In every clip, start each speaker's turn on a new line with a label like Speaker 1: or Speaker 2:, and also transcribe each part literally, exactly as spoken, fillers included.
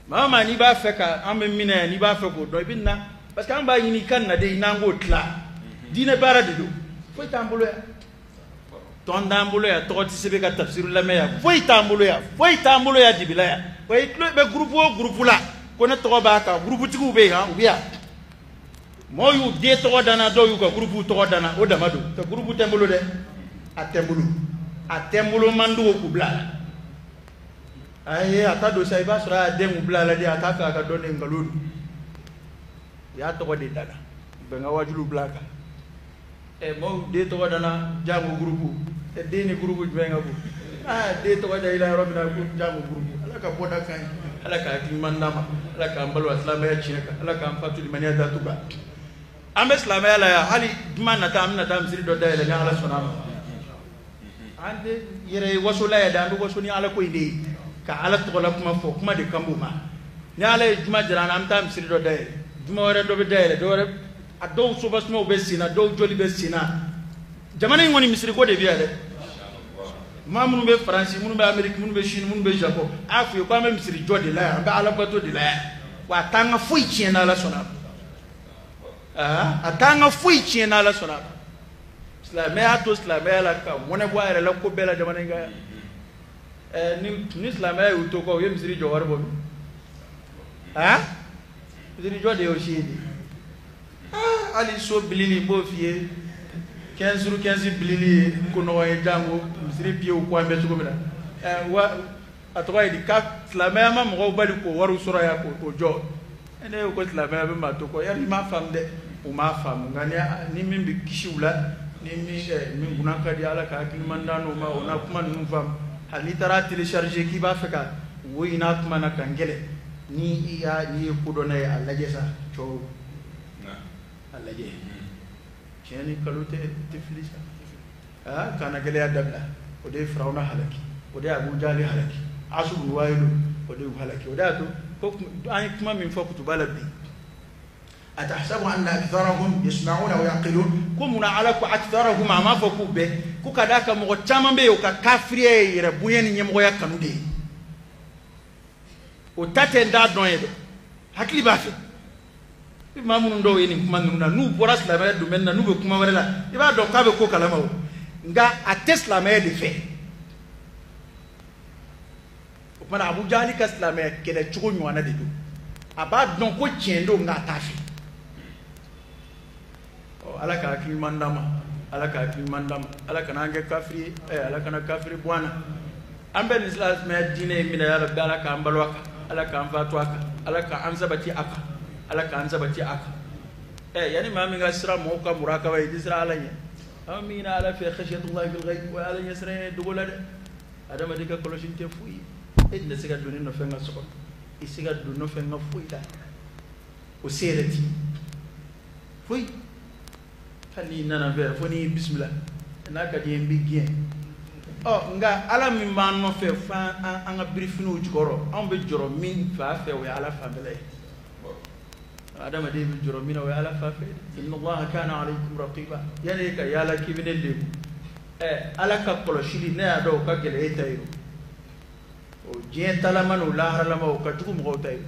Speaker 1: Mama ni ba fait ka an be mina ni ba fait ko do binna parce que an ba yini kan na de nango tla dine bara de do foi tambulo ya ton dambulo ya to ti sebe ka tafsirul lama ya foi tambulo ya foi tambulo ya dibila ya foi club be groupe o groupe la ko na to ba ka groupe ti ku be ha ubiya mo yu de to dana do yu ko groupe to dana o dama do to groupe tembulo de a tembulo a tembulo mandu ko bla aye ata do sai ba sura den ubla la de ata ka do ne ngalulu ya to ko de dana be nga wajulu blaka e mo de to dana jamu groupe e de ni groupe be nga bu ah de to da ila rabbina ku jamu groupe ala ka boda kan ala ka ki mandama ala ka mbalo islam ya chinaka ala ka fatu di mania da tuba ambe islam ya la hali duma na tam na tam siri do da ila ala sunama ande yere wasula ya da ndo wasuni ala ko inde ka ala tola kuma fo kuma de kambuma ni ala juma jirana am tam siri do day juma wore do be day do wore a do so basmo be sina do joli be sina jamana ngoni misri ko de biya de ma munu be france munu be amerique munu be chine munu be japon afu ko am misri jodi la am ala bato de la wa tanga fu china la sona ah atanga fu china la sona islam ya to islam ya la ka wona bo ayre la ko bela jamana nga ni ni islam ay uto ko yem siri jo war bo ha siri jo de o shidi ah ali so bilili bo fie quinze jours quinze bilili ko no ay jango siri pie o ko ambe ko mena eh wa atoy di ka islam ay ma mo bali ko waru sura ya ko o jo ene ko islam ay be ma to ko yari ma fam de o ma fam ngani ni min bi kishiwla ni mi min gunaka di ala ka kin mandano ma ona kuma nu fam hali tara télécharger ki ba feka woy na kuma na kangele ni ya ni ko do na ya laje sa to na laje cheni kalute tiflisa ah kana gele ya dabla o de frauna halaki o de abu jali halaki asu wailu o de halaki o da to ko an kuma min fa kutuba labbi atahsabu anna aktharahum yasma'una wa yaqilun kumuna ala ku aktharahum ma fa ku be ku kadaka mo chama be o ka kafriye yere buyen nyemo ya kanude o tate nda don yedo hakli ba fe mamun ndo yeni kuma nuna nu boras la be do menna nu be kuma warela iba do ka be ko kalama o nga atesla me de fe o pana abu jali ka islame kele chugo nywana de do aba don ko tiendo nga tafi o ala ka ki mandama ala ka fi mandam ala kana nge kafiri eh ala kana kafiri bwana ambe islam me dine mina ya rabbi ala ka ambalwaka ala ka amfatwaka ala ka anzabati aka ala ka anzabati aka eh yani ma min gasra mo ka muraka wa isra ala nya amina ala fi khashiyatullah bil ghaib wa ala yasra dugula de adama dika koloshin te fuyi inda siga dunin no fenga sokon isiga dunno fenga fuyi da o serati fuyi kali nana ver foni bismillah na ka di mbigien oh nga ala mi man no fe fa an ga brifinu joro an be joro min fa fe we ala fa bele adama de bi joro min we ala fa fe inna allah kana alaykum raqiba yani ka yala kibine le eh ala ka kolo shili ne ado ka gele etayro o je talamanu la harlama o ka tugu mo tay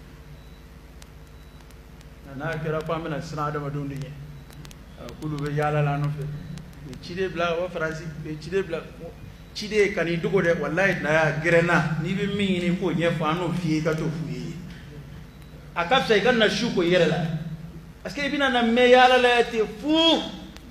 Speaker 1: na kira pa mena sina adama dundu nye kulu be yala la no fe chide bla wa franci be chide bla chide kani dugo de wallahi na ya grena ni be mi ni ko nye fa no fi ka to fu akafsa ikan na shuko yere la parce que bina na me yala la te fu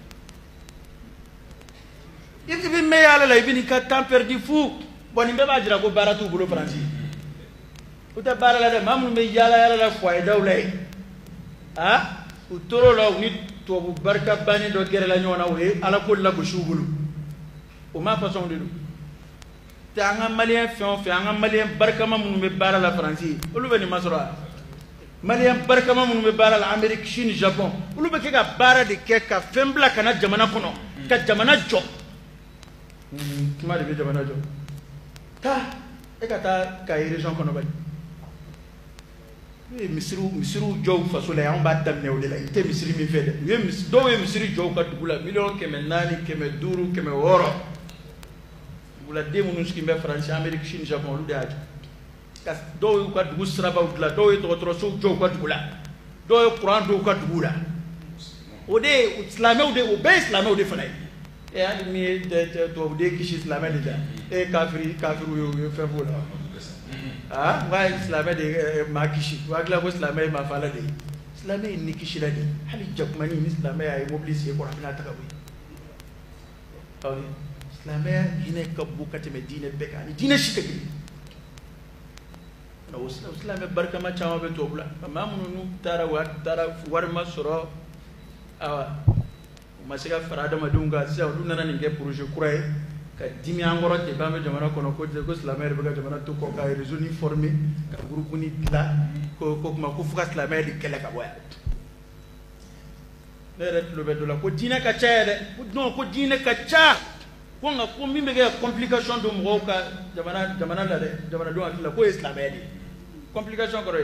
Speaker 1: yiti bi me yala la ibini ka temps perdu fu boni be ba jira ko baratu bulo franci uta barala de mamu be yala yala la fo ay dawlay ah utoro la ni to bu barka bani do gere la ñona we ala ko la ko shugulu o ma façon de ta nga malien fion fi nga malien barka ma mun be bara la france olu be ni masra malien barka ma mun be bara la amerique chine japon olu be ke ga bara de ke ka fembla kana jamana kono ka jamana jo kuma de be jamana jo ta e ka ta ka region kono ba misiru misiru jow fasole an ba damne o de la ite misiri mi fede we mis do we misiri jow ka dugula million keme nani keme duru keme woro dugula de munu ski be france amerique chine japon lu de aji dɔw y'u ka dugu sirabaw dilan dɔw ye dɔgɔtɔrɔsow jɔ u ka dugu la dɔw ye kuran don u ka dugu la o de ye silamɛw de o bɛɛ ye silamɛw de fana ye ɛ hali min ye tubabuden kisi silamɛ de la e ye kafiri kafiriw ye o ye fɛn f'o la ah n k'a ye silamɛ de ye maa kisi u hakili la ko silamɛ ye maa fala de ye silamɛ ye ni kisi la de ye hali jakumani ni silamɛ y'a ye mobili sen kɔrɔ a bɛna ta ka bɔ yen silamɛya hinɛ ka bon ka tɛmɛ diinɛ bɛɛ kan ni diinɛ si tɛ kelen o silamɛ barikama caman bɛ tubabu la maa minnu n'u taara u taara wari ma sɔrɔ awa u ma se ka fara adamadenw kan sisan olu nana nin kɛ projet kura ye ka dimi an kɔrɔ ten k'an bɛ jamana kɔnɔ ko ko silamɛ yɛrɛ bɛ ka jamana to kɔ ka réseau ni former ka groupe ni dilan ko ko kuma ko fo ka silamɛya de kɛlɛ ka bɔ yan ne yɛrɛ tulo bɛ dɔ la ko diinɛ ka ca yɛrɛ ko non ko diinɛ ka ca ko nka ko min bɛ kɛ complication don mɔgɔw ka jamana jamana la dɛ jamanadenw hakili la k'o ye silamɛya de ye complication kɔrɔ ye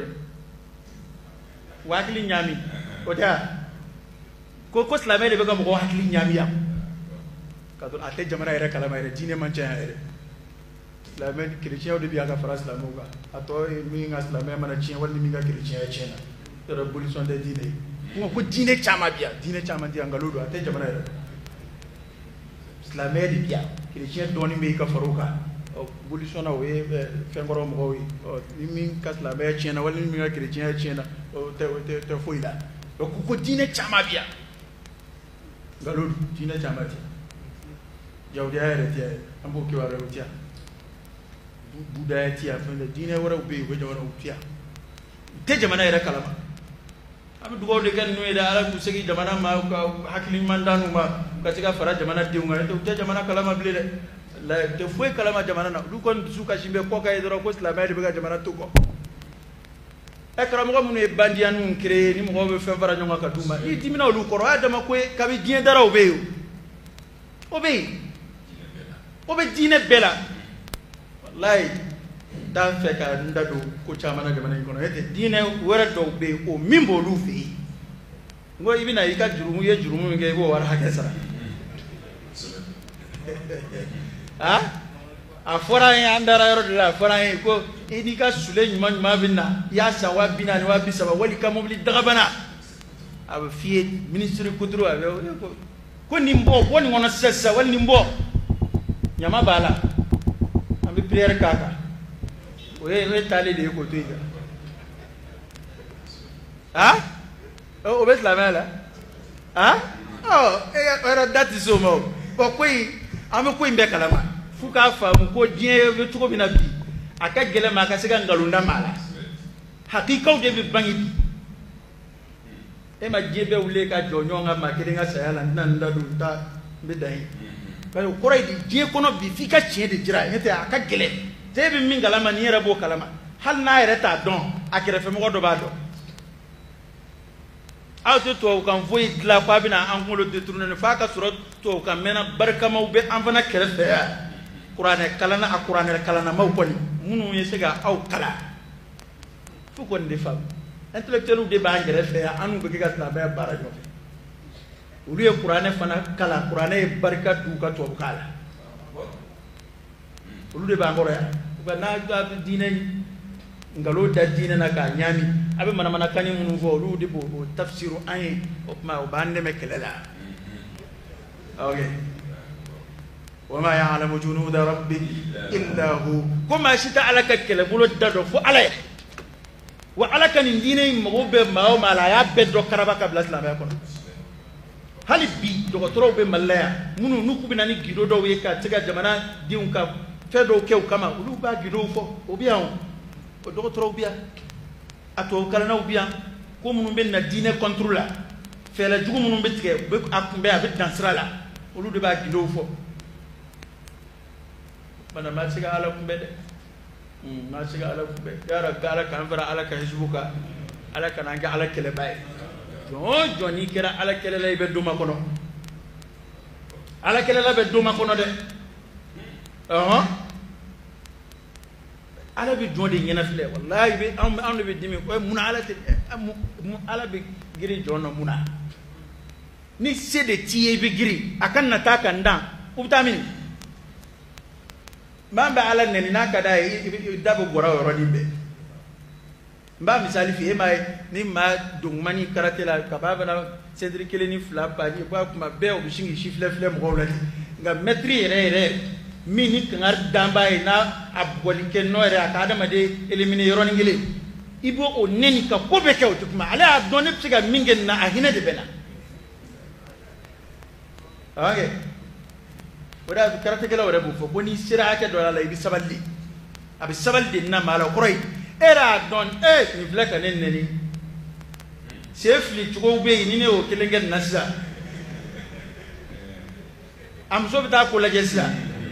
Speaker 1: u hakili ɲaami o tɛ wa ko ko silamɛ de bɛ ka mɔgɔw hakili ɲaami yan ka dɔn a tɛ jamana yɛrɛ kalama yɛrɛ diinɛ man ca yan yɛrɛ silamɛ kerecɛnw de bɛ yan ka fara silamɛw kan a tɔ ye min ka silamɛya mana tiɲɛ wali ni min ka kerecɛnya tiɲɛna yɔrɔ abolition tɛ diinɛ ye ko ko diinɛ caman bɛ yan diinɛ caman tɛ yan nkalon don a tɛ jamana yɛrɛ silamɛya de bɛ yan kerecɛn dɔɔnin bɛ yen ka fara o kan abolition na o ye fɛn kɔrɔ mɔgɔw ye ni min ka silamɛya tiɲɛna wali ni min ka kerecɛnya tiɲɛna o tɛ o tɛ tɛ foyi la ko ko diinɛ caman bɛ yan nkalon don diinɛ caman tɛ yahudiya yɛrɛ tɛ an b'o kibaruyaw tɛ yan budaya tɛ yan fɛn tɛ diinɛ wɛrɛw bɛ yen u bɛ jamanaw tɛ yan u tɛ jamana yɛrɛ kalama an bɛ dugawu de kɛ ninnu ye dɛ ala k'u segin jamana ma u ka hakili ɲuman d'u ma u ka se ka fara jamana denw kan u tɛ jamana kalama bilen dɛ la tɛ foyi kalama jamana na olu kɔni dusu kasi bɛ kɔ ka ye dɔrɔn ko silamɛya de bɛ ka jamana to kɔ ɛ karamɔgɔ minnu ye bandiyaninw créé ni mɔgɔw bɛ fɛn fara ɲɔgɔn kan ka d'u ma i dimina olu kɔrɔ o y'a dama ko ye kabi diɲɛ dara o bɛ yen o bɛ yen o bɛ diinɛ bɛɛ la walayi t'an fɛ ka n da don ko caman na jamana in kɔnɔ e tɛ diinɛ wɛrɛ dɔw bɛ yen o min b'olu fɛ yen n ko i bɛna i ka jurumu i ye jurumu min kɛ i b'o wari hakɛ sara ah a fɔra an ye an dara yɔrɔ de la a fɔra an ye ko i n'i ka sule ɲuman ɲuman bɛ na i y'a san wa bi naani wa bi saba wali i ka mobili dagabana a bɛ f'i ye minisiri kuturu a bɛ ko nin bɔ bɔ nin kɔnɔ sisan sisan wali nin bɔ ɲama b'a la an bɛ prière k'a kan o ye o ye taalen de ye k'o to yen ah o bɛ silamɛya la ah ɔ e yɛrɛ da tɛ se o ma o bɔn ko in an bɛ ko in bɛɛ kalama f'u k'a faamu ko diɲɛ bɛ cogo min na bi a ka gɛlɛn ma a ka se ka nkalon da maa la hakikaw de bɛ bange bi e ma diɲɛ bɛɛ wuli ka jɔ ɲɔgɔn kan maa kelen ka saya la n tɛna n da don n ta n bɛ dan ye bari o kɔrɔ ye di diɲɛ kɔnɔ bi f'i ka tiɲɛ de jira n'o tɛ a ka gɛlɛn te e bɛ min kalama ni yɛrɛ b'o kalama hali n'a yɛrɛ t'a dɔn a kɛrɛfɛmɔgɔ dɔ b'a dɔn aw tɛ tubabukan foyi dilan ko a bɛna an kunkolo détourner f'a ka sɔrɔ tubabukan mɛnna barikamaw bɛ an fana kɛrɛfɛ yan kuranɛ kalanna a kuranɛ kalannamaw kɔni minnu ye se ka aw kalan fo kɔni de faamu intellectuels de b'an kɛrɛfɛ yan an n'u bɛ kɛ ka silamɛya baara ɲɔgɔn fɛ olu ye kuranɛ fana kalan kuranɛ ye barika d'u ka tubabukan la olu de b'an kɔrɔ yan u ka n'a bɛ diinɛ nkalon da diinɛ na k'a ɲaami a bɛ manamanakanni minnu fɔ olu de b'o o tafsiru an ye o tuma o b'an dɛmɛ kɛlɛ la ok wa ma ya'lamu junuda rabbika illa hu ko maa si tɛ ala ka kɛlɛbolo da dɔn fo ala yɛrɛ wa ala ka nin diinɛ in mago bɛ maa o maa la a y'a bɛɛ dɔn karaba ka bila silamɛya kɔnɔ hali bi dɔgɔtɔrɔw bɛ mali la yan minnu n'u k'u bɛ na ni gido dɔw ye ka se ka jamana denw ka fɛn dɔw kɛ u kama olu b'a gidow fɔ o bɛ yan o dɔgɔtɔrɔw bɛ yan a tubabukalannaw bɛ yan ko minnu bɛ na diinɛ contre la fɛɛrɛ jugu minnu bɛ tigɛ u bɛ a kunbɛn a bɛ dan sira la olu de b'a gidow fɔ bana maa se ka ala kunbɛn dɛ maa se ka ala kunbɛn yara ka ala k'an fara ala ka hisibu kan ala kana an kɛ ala kɛlɛba ye jɔn o jɔn n'i kɛra ala kɛlɛla i bɛ don makɔnɔ ala kɛlɛla bɛ don makɔnɔ dɛ ɔhɔn ala bɛ jɔn de ɲɛna filɛ walahi bɛ anw anw de bɛ dimi ko munna ala tɛ ala bɛ girin jɔn na munna ni se de t'i ye i bɛ girin a ka na taa ka n dan u bɛ taa min mamba ala neni na kada dabo gora yoro nimbe mba misali fi ema ni ma dungmani karate la kababa na cedric keleni flapa ni ba kuma be o bishingi shifle fle mo wala nga metri re re mini kangar damba ina aboli ken no re akada ma de elimine yoro ngile ibo o neni ka ko be kew tukuma ala doni psiga mingen na ahina de bena okay wada karate kala wada bu fo boni sira ake do la ibi saballi abi saballi na mala quroi era don e ni fleka nen neni sefli tugo be ni ne o kelenge nasa am so bita ko la jesa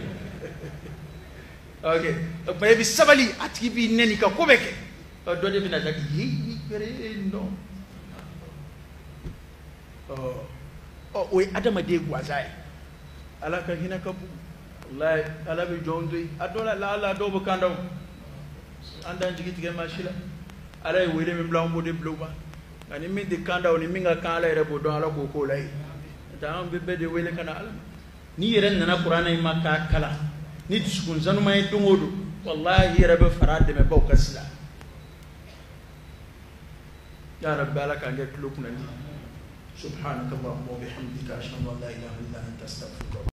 Speaker 1: okay ba ibi sabali atibi neni ka ko beke do de bina tak yi pere no oh oh we adama de gwazai ala ka hina ka bu wallahi ala bi jondi adola la ala do bu kandaw andan jigi tige mashila ala e wele min blanc mode bloma ani min de kandaw ni minga kan ala rebo don ala ko ko lay ta am be be de wele kana ala ni yeren nana qur'ana yi makka kala ni diskun zanu may dungodo wallahi rebe farade me baw kasla ya rabbi ala ka nge klokuna ni subhanakallahumma wa bihamdika ashhadu an la ilaha illa anta astaghfiruka